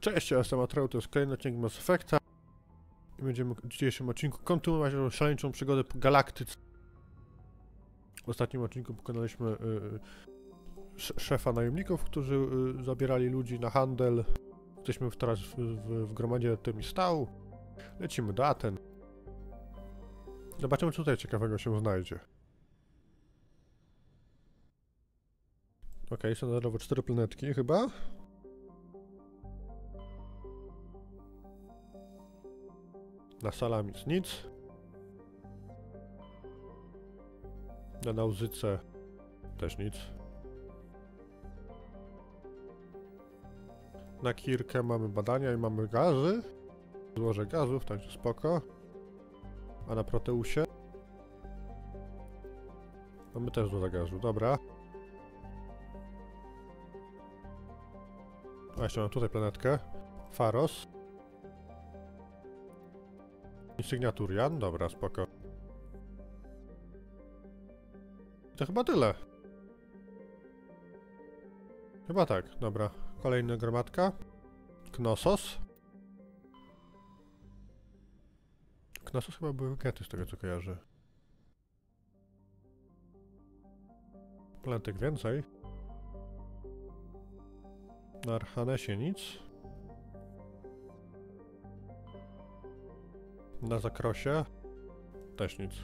Cześć, ja jestem Atreu, to jest kolejny odcinek Mass Effecta. I będziemy w dzisiejszym odcinku kontynuować naszą szaleńczą przygodę po galaktyce. W ostatnim odcinku pokonaliśmy szefa najemników, którzy zabierali ludzi na handel. Jesteśmy teraz w gromadzie Temistału. Lecimy do Aten. Zobaczymy, co tutaj ciekawego się znajdzie. Okej, są na 4 planetki chyba. Na Salamis nic. Na Nauzyce też nic. Na Kirkę mamy badania i mamy gazy. Złoże gazów, także spoko. A na Proteusie mamy też złoże gazu, dobra. A jeszcze mam tutaj planetkę. Faros. Insygnaturian, dobra, spoko. To chyba tyle. Chyba tak, dobra. Kolejna gromadka. Knossos. Knossos chyba były gety z tego co kojarzę. Planetek więcej. Na Archanesie nic. Na Zakrosie też nic.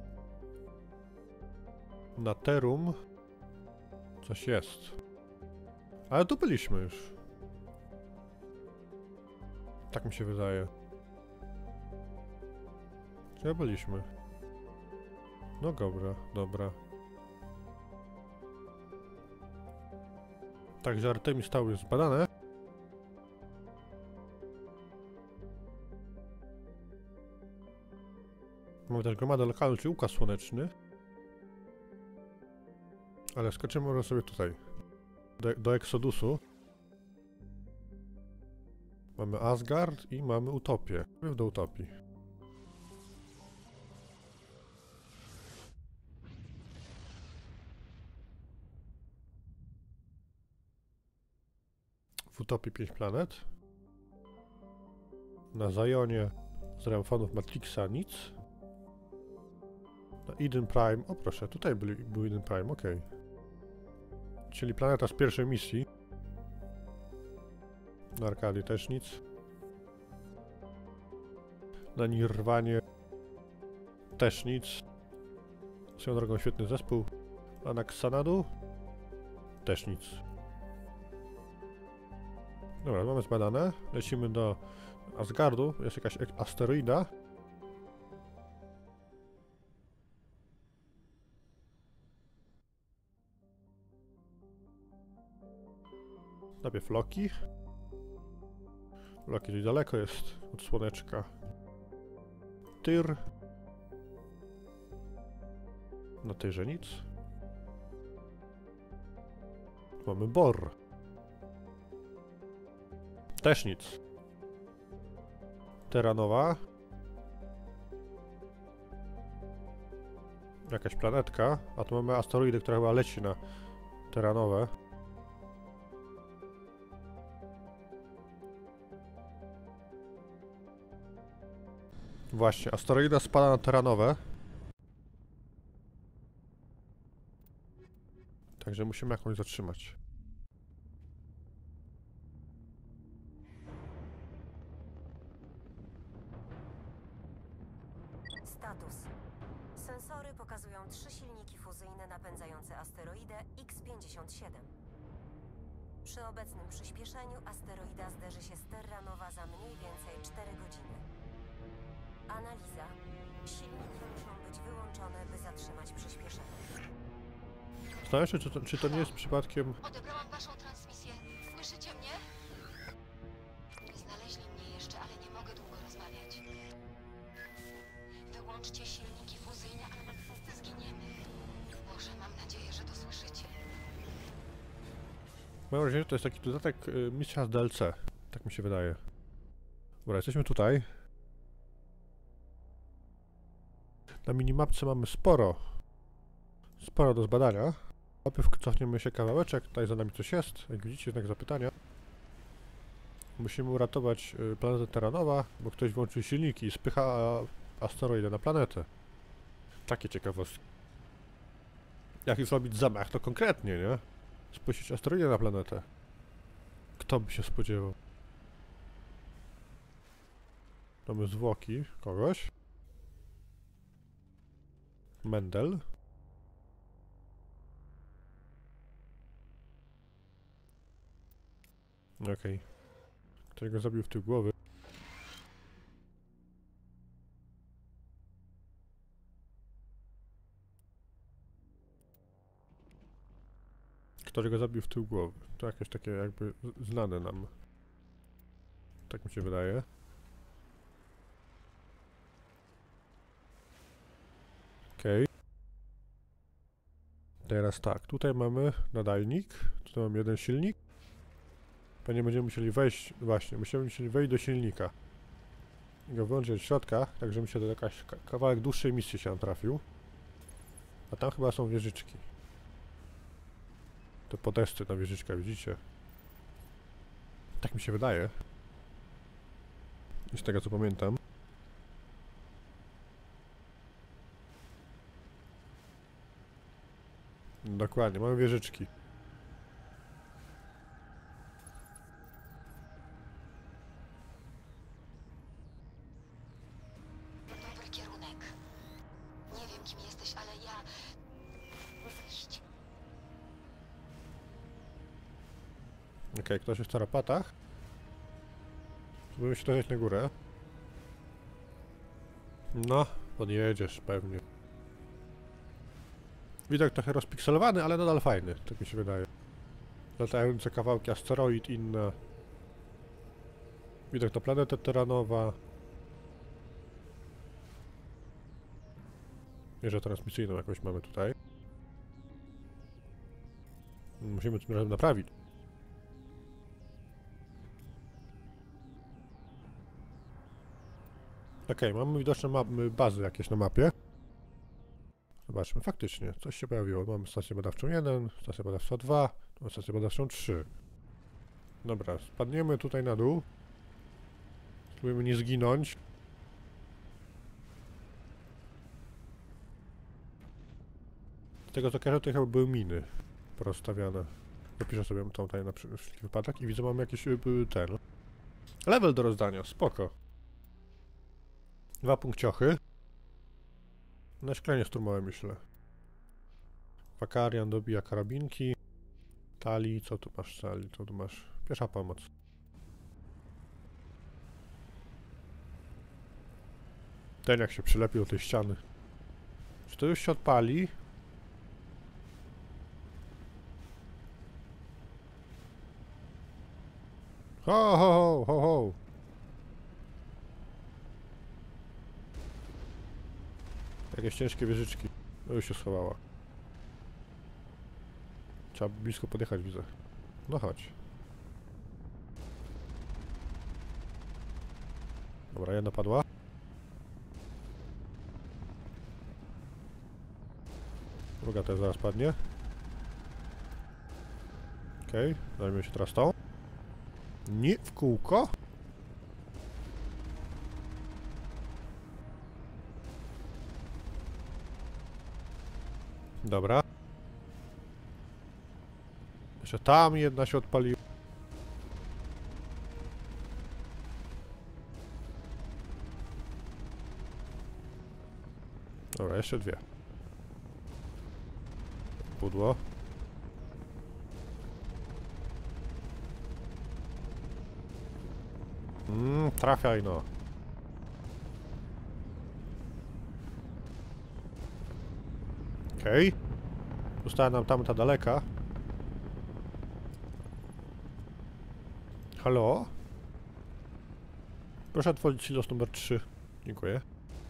Na Terum coś jest. Ale tu byliśmy już. Tak mi się wydaje. Gdzie byliśmy? No dobra, dobra. Także Artemistał jest zbadane. Mamy też gromadę lokalną, czyli układ słoneczny. Ale skoczymy może sobie tutaj. Do Exodusu. Mamy Asgard i mamy Utopię. Do Utopii. W Utopii 5 planet. Na Zionie z Ramfonów Matrixa nic. Na Eden Prime, o proszę, tutaj był Eden Prime, okej. Czyli planeta z pierwszej misji. Na Arkadii też nic. Na Nirwanie też nic. Swoją drogą świetny zespół. A na Xanadu też nic. Dobra, mamy zbadane. Lecimy do Asgardu. Jest jakaś asteroida. Najpierw Loki. Loki tutaj daleko jest od słoneczka. Tyr. Na Tyrze nic. Mamy Bor. Też nic. Terranowa. Jakaś planetka. A tu mamy asteroidę, która chyba leci na Terranowę. Właśnie, asteroida spada na Terranowę. Także musimy jakąś zatrzymać. Status. Sensory pokazują 3 silniki fuzyjne napędzające asteroidę X-57. Przy obecnym przyspieszeniu asteroida zderzy się z Terranova za mniej więcej 4 godziny. Analiza. Silniki muszą być wyłączone, by zatrzymać przyspieszenie. Zastanawiam się, czy to nie jest przypadkiem... Odebrałam waszą transmisję. Słyszycie mnie? Znaleźli mnie jeszcze, ale nie mogę długo rozmawiać. Wyłączcie silniki fuzyjne, albo wszyscy zginiemy. Boże, mam nadzieję, że to słyszycie. Mam wrażenie, że to jest taki dodatek mistrza z DLC. Tak mi się wydaje. Dobra, jesteśmy tutaj. Na minimapce mamy sporo do zbadania. Najpierw cofniemy się kawałeczek, tutaj za nami coś jest, jak widzicie, znak zapytania. Musimy uratować planetę Terranowa, bo ktoś włączył silniki i spycha asteroidę na planetę. Takie ciekawostki. Jak zrobić zamach, to konkretnie, nie? Spuścić asteroidę na planetę. Kto by się spodziewał? Mamy zwłoki kogoś. Mendel. Okej. Ktoś go zabił w tył głowy. Ktoś go zabił w tył głowy. To jakieś takie jakby znane nam. Tak mi się wydaje. Okej. Teraz tak, tutaj mamy nadajnik. Tutaj mamy jeden silnik. Pewnie będziemy musieli wejść, właśnie, będziemy musieli wejść do silnika. I go wyłączyć od środka, tak żeby mi się to jakaś kawałek dłuższej misji się nam trafił. A tam chyba są wieżyczki. Te podesty na wieżyczkach, widzicie? Tak mi się wydaje. I z tego co pamiętam. Dokładnie, mamy wieżyczki. Dobry kierunek. Nie wiem, kim jesteś, ale ja... Wyjść. Okej, ktoś jest w tarapatach. Spróbujemy się dojść na górę. No, podjedziesz pewnie. Widok trochę rozpikselowany, ale nadal fajny, tak mi się wydaje. Latające kawałki asteroid inne. Widok na planetę Terranowa. Wieżę transmisyjną jakąś mamy tutaj. Musimy tym razem naprawić. Okej, mamy widoczne bazy jakieś na mapie. Zobaczmy, faktycznie, coś się pojawiło. Mamy stację badawczą 1, stację badawczą 2, mamy stację badawczą 3. Dobra, spadniemy tutaj na dół. Spróbujemy nie zginąć. Z tego co kojarzę, to chyba były miny porozstawiane. Zapiszę sobie tą tutaj na wszelki wypadek i widzę, mamy jakiś ten level do rozdania, spoko. 2 punkciochy. Na szklenie szturmowe myślę. Wakarian dobija karabinki. Tali, co tu masz Tali? Co tu masz? Pierwsza pomoc. Ten jak się przylepił do tej ściany. Czy to już się odpali? Ho, ho, ho, ho, ho. Jakieś ciężkie wieżyczki. No już się schowała. Trzeba blisko podjechać, widzę. No chodź. Dobra, jedna padła. Druga też zaraz padnie. Okej, zajmiemy się teraz tą. Nie w kółko. Dobra. Jeszcze tam jedna się odpaliła. Dobra, jeszcze dwie. Pudło. Trafiaj no. Okej. Została nam tamta daleka. Halo? Proszę otworzyć silos numer 3. Dziękuję.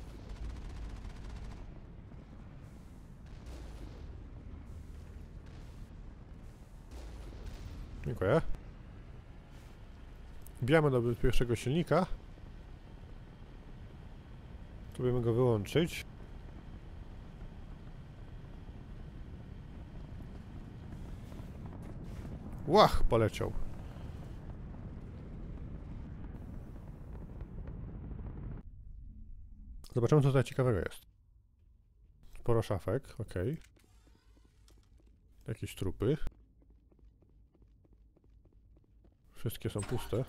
Dziękuję. Wbijamy do pierwszego silnika. Spróbujemy go wyłączyć. Łach! Poleciał. Zobaczymy, co tutaj ciekawego jest. Sporo szafek, okej. Jakieś trupy. Wszystkie są puste.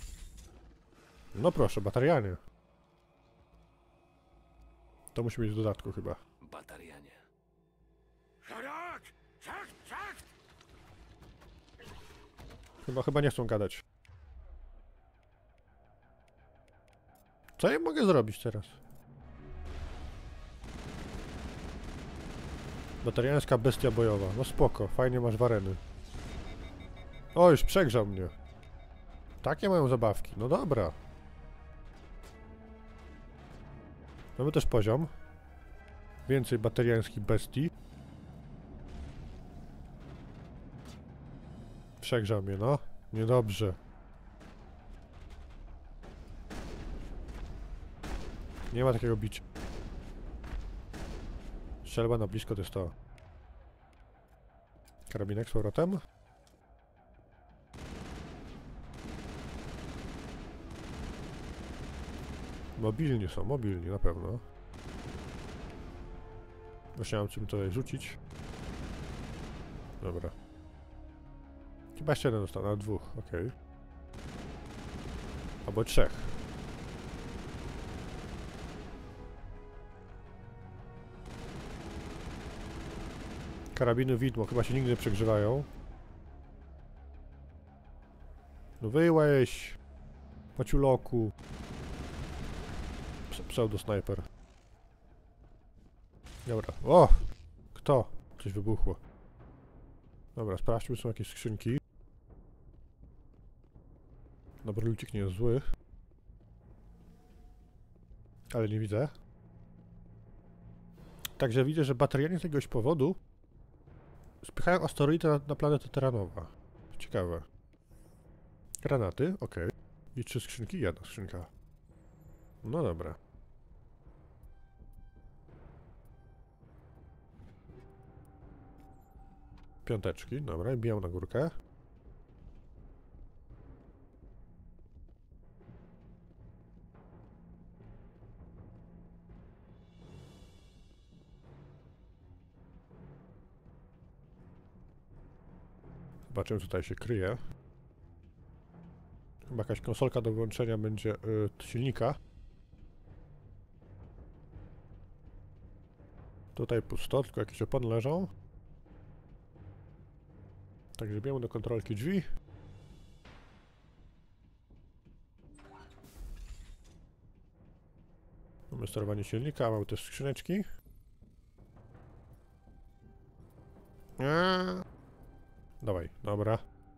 No proszę, batarianie. To musi być w dodatku chyba. Batarianie. Chyba nie chcą gadać. Co ja mogę zrobić teraz? Batariańska bestia bojowa. No spoko, fajnie masz wareny. O, już przegrzał mnie. Takie mają zabawki. No dobra. Mamy też poziom. Więcej batariańskich bestii. Przegrzał mnie, no. Niedobrze. Nie ma takiego bicia. Strzelba na blisko to jest to. Karabinek z powrotem. Mobilni są, mobilni na pewno. Musiałem czym tutaj rzucić. Dobra. Chyba jeszcze jeden został, na dwóch, okej. Albo trzech. Karabiny widmo chyba się nigdy nie przegrzewają. No wyłeś! Paciuloku. Pseudo-snajper. Dobra. O! Kto? Coś wybuchło. Dobra, sprawdźmy, są jakieś skrzynki. Dobra, lucik nie jest zły. Ale nie widzę. Także widzę, że batarianie z jakiegoś powodu spychają asteroidy na planetę Terranowa. Ciekawe. Granaty, okej. I 3 skrzynki? Jedna skrzynka. No dobra. Piąteczki, dobra, i bijam na górkę. Zobaczymy, co tutaj się kryje. Chyba jakaś konsolka do wyłączenia będzie silnika. Tutaj pusto, tylko jakieś opony leżą. Także bijemy do kontrolki drzwi. Mamy sterowanie silnika, mamy też skrzyneczki. Dawaj, dobra.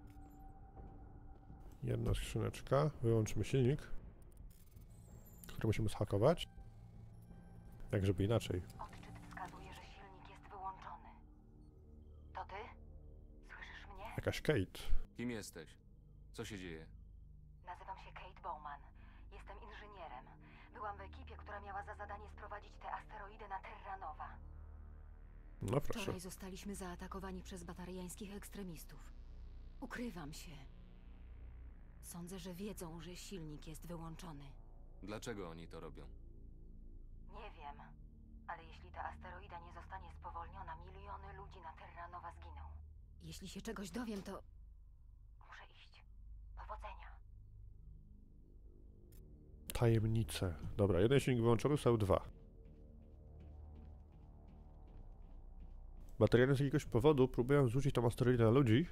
Jedna skrzyneczka. Wyłączmy silnik, który musimy zhakować. Jak żeby inaczej. Odczyt wskazuje, że silnik jest wyłączony. To ty? Słyszysz mnie? Jakaś Kate. Kim jesteś? Co się dzieje? Nazywam się Kate Bowman. Jestem inżynierem. Byłam w ekipie, która miała za zadanie sprowadzić te asteroidy na Terranova. No proszę. Wczoraj zostaliśmy zaatakowani przez batariańskich ekstremistów. Ukrywam się. Sądzę, że wiedzą, że silnik jest wyłączony. Dlaczego oni to robią? Nie wiem, ale jeśli ta asteroida nie zostanie spowolniona, miliony ludzi na Terranova zginą. Jeśli się czegoś dowiem, to... Muszę iść. Powodzenia. Tajemnice. Dobra, jeden silnik wyłączony, są 2. Batariany z jakiegoś powodu próbują zrzucić tam asteroidę na ludzi.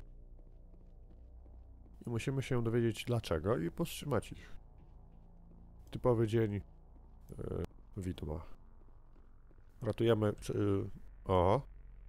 I musimy się dowiedzieć dlaczego i powstrzymać ich. Typowy dzień widma. Ratujemy... o!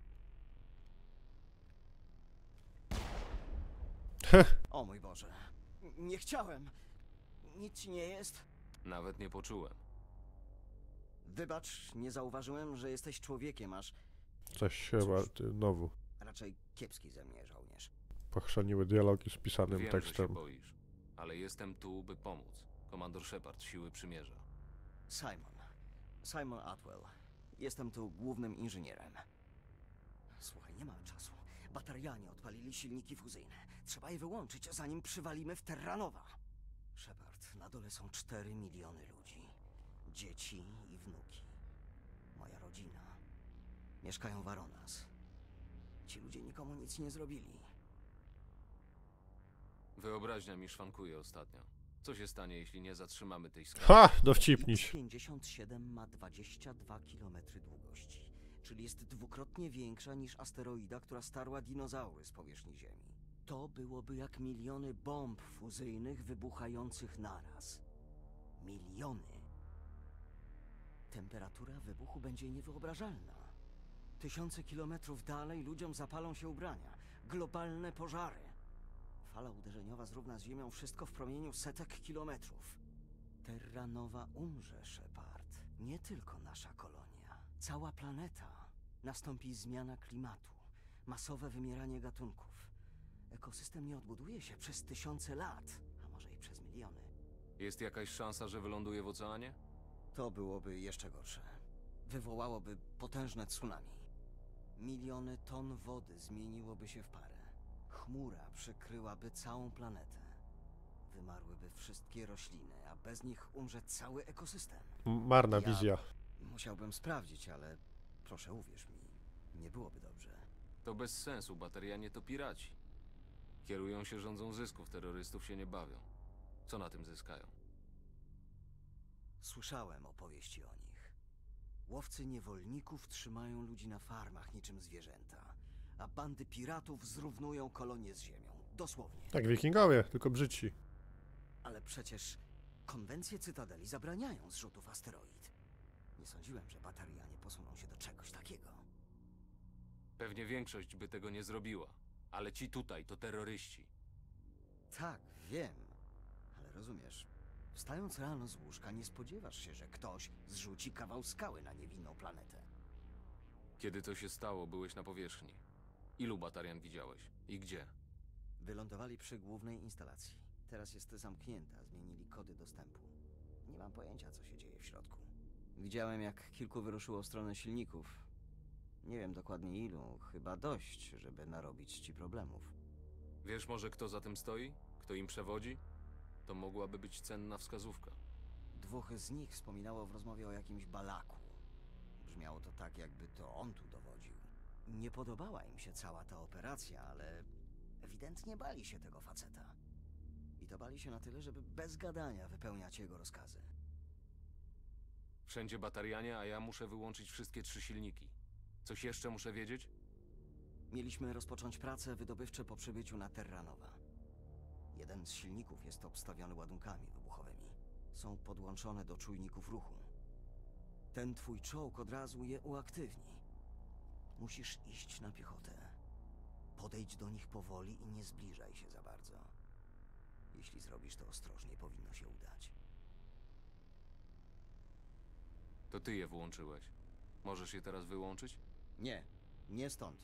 O mój Boże. Nie chciałem. Nic ci nie jest? Nawet nie poczułem. Wybacz, nie zauważyłem, że jesteś człowiekiem, aż Coś chyba znowu. raczej kiepski ze mnie żołnierz. Pochrzaniły dialogi z pisanym Wiem, że się tekstem. boisz, ale jestem tu, by pomóc. Komandor Shepard, Siły Przymierza. Simon Atwell. Jestem tu głównym inżynierem. Słuchaj, nie ma czasu. Batarianie odpalili silniki fuzyjne. Trzeba je wyłączyć, zanim przywalimy w Terranova. Shepard, na dole są 4 miliony ludzi. dzieci i wnuki. Moja rodzina. Mieszkają w Aronas. Ci ludzie nikomu nic nie zrobili. Wyobraźnia mi szwankuje ostatnio. Co się stanie, jeśli nie zatrzymamy tej skali? Ha! Dowcipniś. X-57 ma 22 km długości, czyli jest dwukrotnie większa niż asteroida, która starła dinozaury z powierzchni Ziemi. To byłoby jak miliony bomb fuzyjnych wybuchających naraz. Miliony. Temperatura wybuchu będzie niewyobrażalna. Tysiące kilometrów dalej ludziom zapalą się ubrania. Globalne pożary. Fala uderzeniowa zrówna z Ziemią wszystko w promieniu setek kilometrów. Terra Nova umrze, Shepard. Nie tylko nasza kolonia. Cała planeta. Nastąpi zmiana klimatu. Masowe wymieranie gatunków. Ekosystem nie odbuduje się przez tysiące lat, a może i przez miliony. Jest jakaś szansa, że wyląduje w oceanie? To byłoby jeszcze gorsze. Wywołałoby potężne tsunami. Miliony ton wody zmieniłoby się w parę. Chmura przykryłaby całą planetę. Wymarłyby wszystkie rośliny, a bez nich umrze cały ekosystem. Marna Ja- wizja. Musiałbym sprawdzić, ale proszę uwierz mi, nie byłoby dobrze. To bez sensu, Batarianie to piraci. Kierują się rządzą zysków, terrorystów się nie bawią. Co na tym zyskają? Słyszałem opowieści o nich. Łowcy niewolników trzymają ludzi na farmach niczym zwierzęta, a bandy piratów zrównują kolonię z ziemią. Dosłownie. Tak, wikingowie, tylko brzydsi. Ale przecież konwencje Cytadeli zabraniają zrzutów asteroid. Nie sądziłem, że Batarianie posuną się do czegoś takiego. Pewnie większość by tego nie zrobiła. Ale ci tutaj to terroryści. Tak, wiem. Ale rozumiesz, wstając rano z łóżka nie spodziewasz się, że ktoś zrzuci kawał skały na niewinną planetę. Kiedy to się stało, byłeś na powierzchni. Ilu Batarian widziałeś? I gdzie? Wylądowali przy głównej instalacji. Teraz jest zamknięta, zmienili kody dostępu. Nie mam pojęcia, co się dzieje w środku. Widziałem, jak kilku wyruszyło w stronę silników. Nie wiem dokładnie ilu, chyba dość, żeby narobić ci problemów. Wiesz może, kto za tym stoi? Kto im przewodzi? To mogłaby być cenna wskazówka. Dwóch z nich wspominało w rozmowie o jakimś Balaku. Brzmiało to tak, jakby to on tu dowodził. Nie podobała im się cała ta operacja, ale ewidentnie bali się tego faceta. I to bali się na tyle, żeby bez gadania wypełniać jego rozkazy. Wszędzie Batarianie, a ja muszę wyłączyć wszystkie 3 silniki. Coś jeszcze muszę wiedzieć? Mieliśmy rozpocząć prace wydobywcze po przybyciu na Terra Nova. Jeden z silników jest obstawiony ładunkami wybuchowymi. Są podłączone do czujników ruchu. Ten twój czołg od razu je uaktywni. Musisz iść na piechotę. Podejdź do nich powoli i nie zbliżaj się za bardzo. Jeśli zrobisz to ostrożnie, powinno się udać. To ty je włączyłeś. Możesz je teraz wyłączyć? Nie, nie stąd.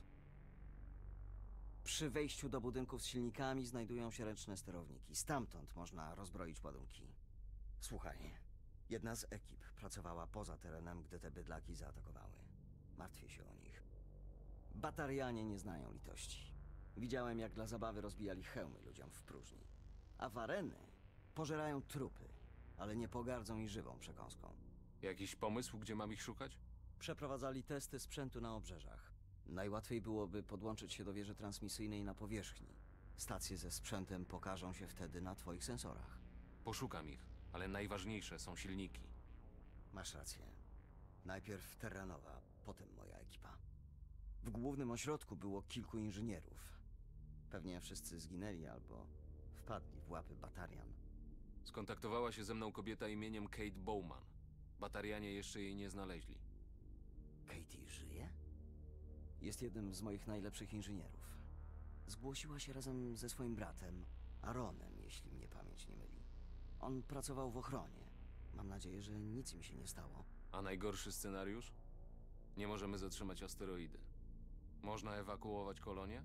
Przy wejściu do budynków z silnikami znajdują się ręczne sterowniki. Stamtąd można rozbroić ładunki. Słuchaj, jedna z ekip pracowała poza terenem, gdy te bydlaki zaatakowały. Martwię się o nich. Batarianie nie znają litości. Widziałem, jak dla zabawy rozbijali hełmy ludziom w próżni. A wareny pożerają trupy, ale nie pogardzą i żywą przekąską. Jakiś pomysł, gdzie mam ich szukać? Przeprowadzali testy sprzętu na obrzeżach. Najłatwiej byłoby podłączyć się do wieży transmisyjnej na powierzchni. Stacje ze sprzętem pokażą się wtedy na twoich sensorach. Poszukam ich, ale najważniejsze są silniki. Masz rację. Najpierw Terra Nova, potem moja ekipa. W głównym ośrodku było kilku inżynierów. Pewnie wszyscy zginęli albo wpadli w łapy Batarian. Skontaktowała się ze mną kobieta imieniem Kate Bowman. Batarianie jeszcze jej nie znaleźli. Katie żyje? Jest jednym z moich najlepszych inżynierów. Zgłosiła się razem ze swoim bratem, Aaronem, jeśli mnie pamięć nie myli. On pracował w ochronie. Mam nadzieję, że nic im się nie stało. A najgorszy scenariusz? Nie możemy zatrzymać asteroidy. Można ewakuować kolonię?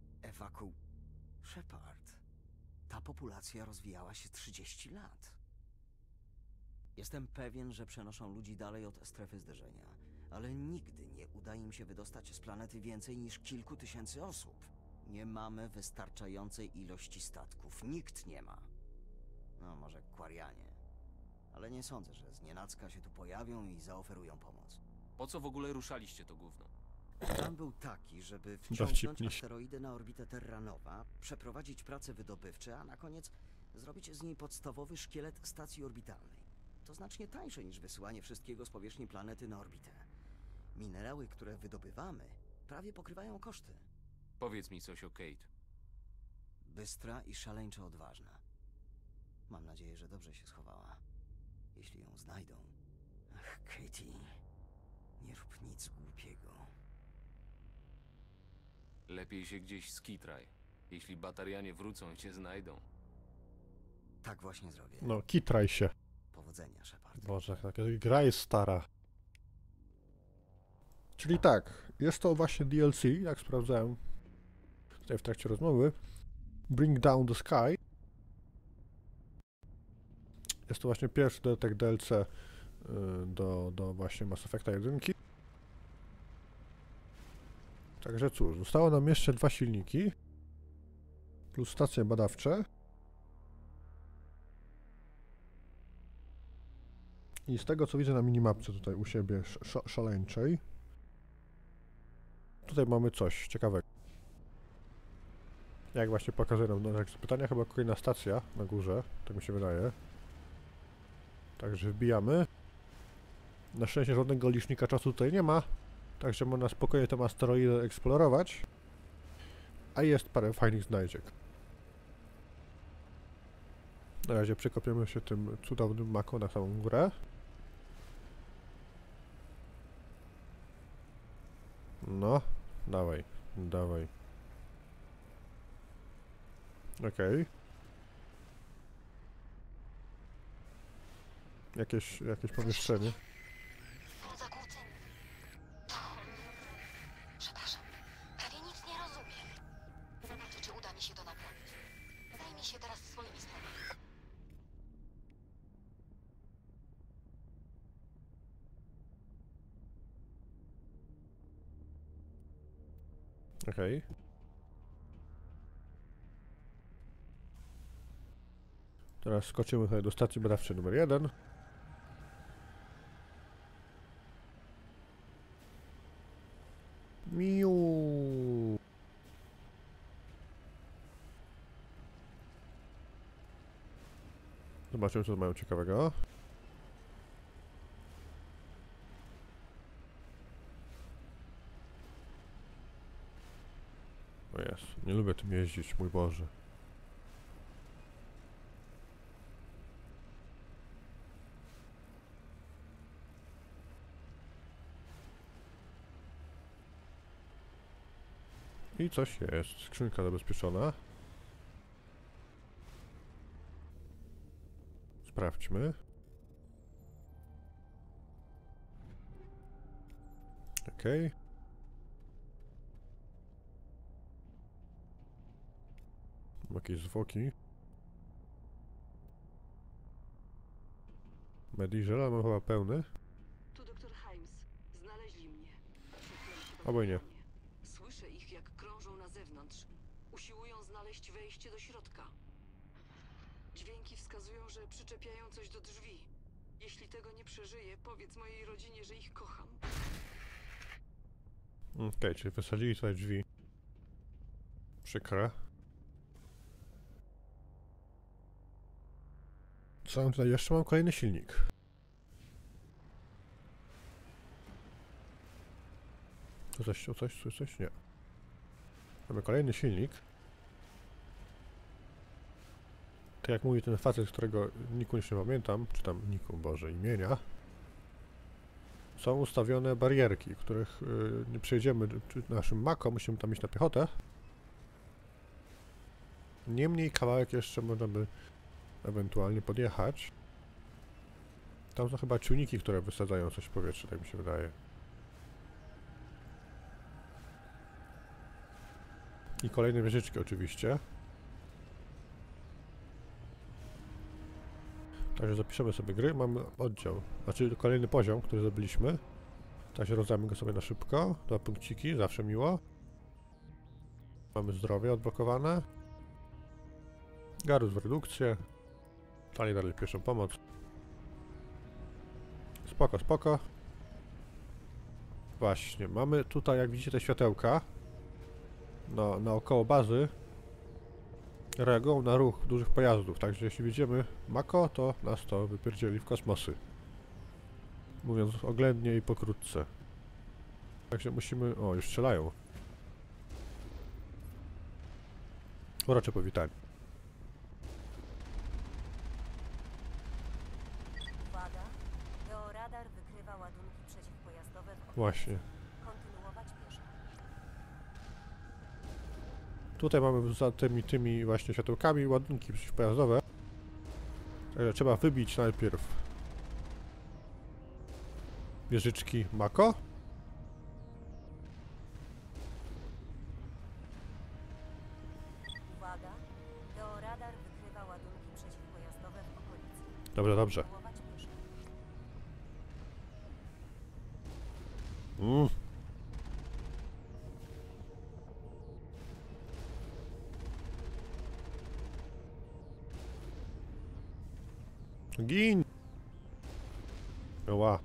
Shepard. Ta populacja rozwijała się 30 lat. Jestem pewien, że przenoszą ludzi dalej od strefy zderzenia, ale nigdy nie uda im się wydostać z planety więcej niż kilku tysięcy osób. Nie mamy wystarczającej ilości statków. Nikt nie ma. No, może Quarianie. ale nie sądzę, że znienacka się tu pojawią i zaoferują pomoc. Po co w ogóle ruszaliście to gówno? Plan był taki, żeby wciągnąć Dowcipnie. asteroidę na orbitę Terra Nova, przeprowadzić prace wydobywcze, a na koniec zrobić z niej podstawowy szkielet stacji orbitalnej. To znacznie tańsze niż wysyłanie wszystkiego z powierzchni planety na orbitę. Minerały, które wydobywamy, prawie pokrywają koszty. Powiedz mi coś o Kate. Bystra i szaleńczo odważna. Mam nadzieję, że dobrze się schowała. Jeśli ją znajdą... Ach, Katie, nie rób nic głupiego. Lepiej się gdzieś skitraj. Jeśli Batarianie wrócą i cię znajdą. Tak właśnie zrobię. No, kitraj się. Powodzenia, Shepard. Boże, taka gra jest stara. Czyli tak, jest to właśnie DLC, jak sprawdzałem tutaj w trakcie rozmowy. Bring Down the Sky. Jest to właśnie pierwszy dodatek DLC do właśnie Mass Effecta 1. Także cóż, zostało nam jeszcze 2 silniki plus stacje badawcze. I z tego co widzę na minimapce tutaj u siebie szaleńczej, tutaj mamy coś ciekawego. Jak właśnie pokazuję nam na pytania, chyba kolejna stacja na górze, tak mi się wydaje. Także wbijamy. Na szczęście żadnego licznika czasu tutaj nie ma, także można spokojnie tę asteroidę eksplorować. A jest parę fajnych znajdziek. Na razie przekopiemy się tym cudownym Mako na samą górę. No, dawaj, dawaj. Okej. Jakieś pomieszczenie. Zakłóceń. To... Przepraszam. Prawie nic nie rozumiem. Zobaczę, czy uda mi się to naprawić. Zajmij się teraz swoimi sprawami. Okej. Teraz skoczymy sobie do stacji badawczej numer 1. Miu. Zobaczymy, co mają ciekawego. O jest, nie lubię tym jeździć, mój Boże. I coś jest. Skrzynka zabezpieczona. Sprawdźmy. Okej. Jakieś zwłoki. Mediżela mam chyba pełny. Tu doktor Himes. Znaleźli mnie. Albo i nie. Słyszę ich, jak krążą na zewnątrz. Usiłują znaleźć wejście do środka. Dźwięki wskazują, że przyczepiają coś do drzwi. Jeśli tego nie przeżyję, powiedz mojej rodzinie, że ich kocham. Okej, czyli wysadzili tutaj drzwi. Przykre. Co mam tutaj jeszcze? Mam kolejny silnik. Tu coś? Nie. Mamy kolejny silnik. Tak jak mówi ten facet, którego niku nie pamiętam, czy tam niku, Boże, imienia. Są ustawione barierki, których nie przejdziemy naszym Mako, musimy tam iść na piechotę. Niemniej kawałek jeszcze można by ewentualnie podjechać. Tam są chyba czujniki, które wysadzają coś w powietrze, tak mi się wydaje. I kolejne wieżyczki oczywiście. Także zapiszemy sobie gry. Mamy oddział, znaczy kolejny poziom, który zdobyliśmy. Także rozdamy go sobie na szybko. 2 punkciki, zawsze miło. Mamy zdrowie odblokowane. Garus w redukcję. Dalej pierwszą pomoc. Spoko, spoko. Właśnie, mamy tutaj, jak widzicie, te światełka naokoło bazy reagują na ruch dużych pojazdów, także jeśli widzimy Mako, to nas to wypierdzieli w kosmosy. Mówiąc oględnie i pokrótce. Także musimy... O, już strzelają. Urocze powitanie. Uwaga, georadar wykrywa ładunki przeciwpojazdowe w okolicy. Właśnie. Kontynuować pieszo. Tutaj mamy za tymi właśnie światełkami ładunki przeciwpojazdowe. Także trzeba wybić najpierw wieżyczki Mako. Uwaga, georadar wykrywa ładunki przeciwpojazdowe w okolicy. Dobrze, dobrze. Kontynuować pieszo. Gin! Ła.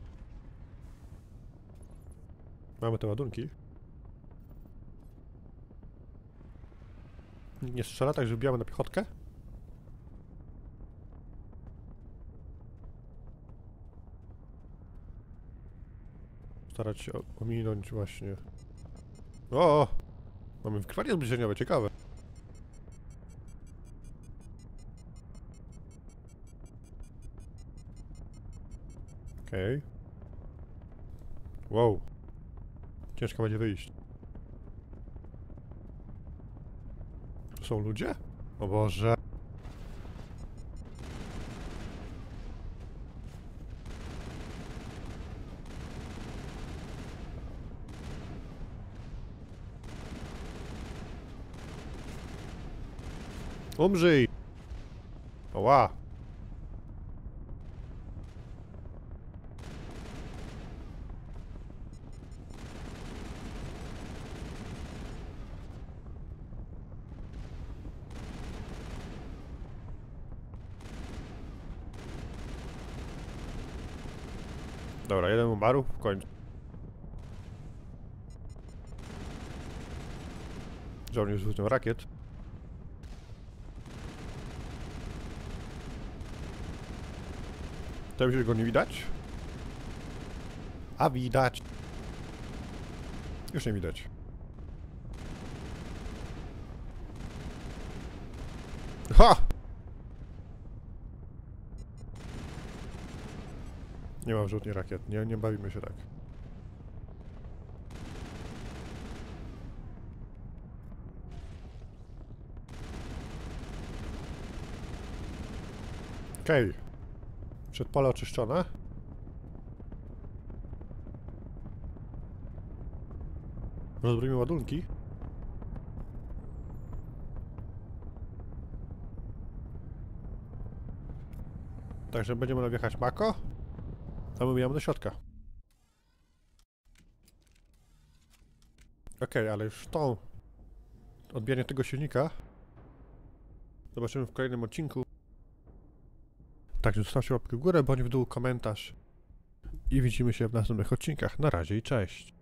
Mamy te ładunki. Nikt nie strzela, także wbijamy na piechotkę. Starać się ominąć właśnie. O! Mamy wykrywanie zbliżeniowe, ciekawe. Okej. Wow. Ciężko będzie wyjść. To są ludzie? O Boże. Umrzyj! Oła! Dobra, jeden umarł w końcu. Żołnierz z wyrzutnią rakiet. Tam się go nie widać? A widać. Już nie widać. Ha! Nie mam wyrzutni rakiet, nie bawimy się tak. Okej. Przedpole oczyszczone. Rozbroimy ładunki. Także będziemy wjechać Mako. A my bijamy do środka. Okej, ale już tą odbijanie tego silnika zobaczymy w kolejnym odcinku. Także zostawcie łapkę w górę, bądź w dół komentarz. I widzimy się w następnych odcinkach. Na razie i cześć.